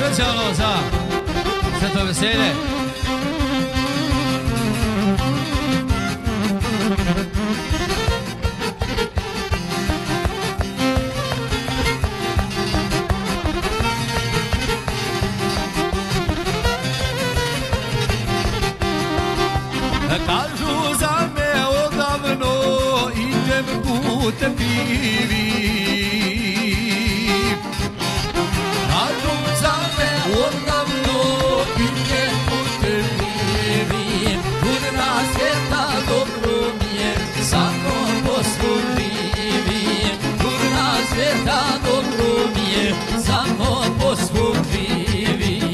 specijalno za sve to veselje. Kažu za me odavno idem putem krivim. Kažu za me odavno idem putem krivim. Čudna svijeta dobro mi je, samo posluživim. Čudna svijeta dobro mi je, samo posluživim.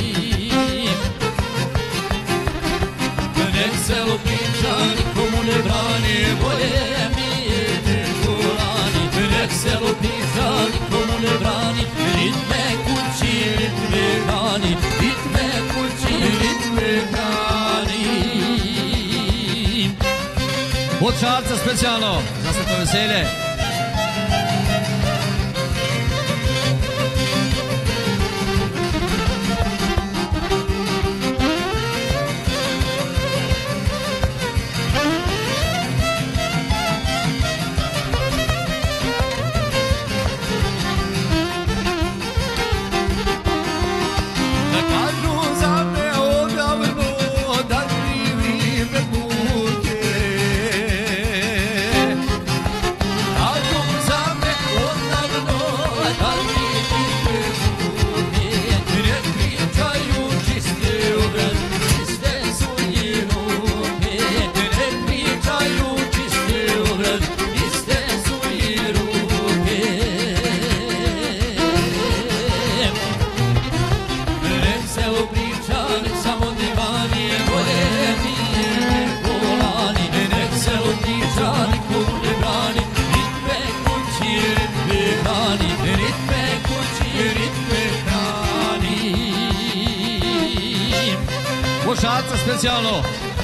Nek selo priča, nikomu ne brani, bolje mi je nego lani. Nek selo priča, nikomu ne brani, ritme kući, ritme hrani, ritme kući, ritme hrani. Od Šarca specijalno za sve to veselje. Od Šarca specijalno.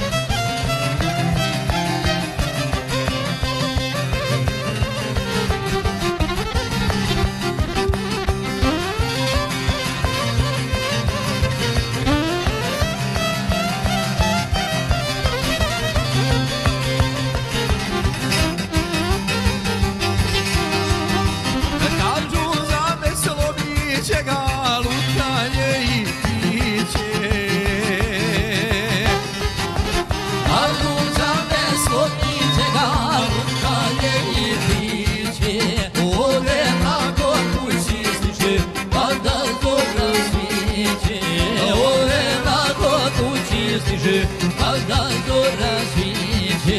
Kada zora sviće,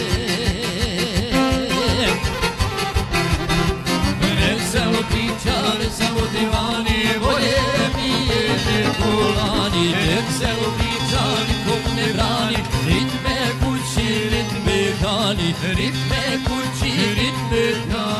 ne samo priča, ne samo divani, bolje mi je nego lani. Ne samo priča, nikom ne brani, ritme kući, ritme hrani, ritme kući, ritme hrani.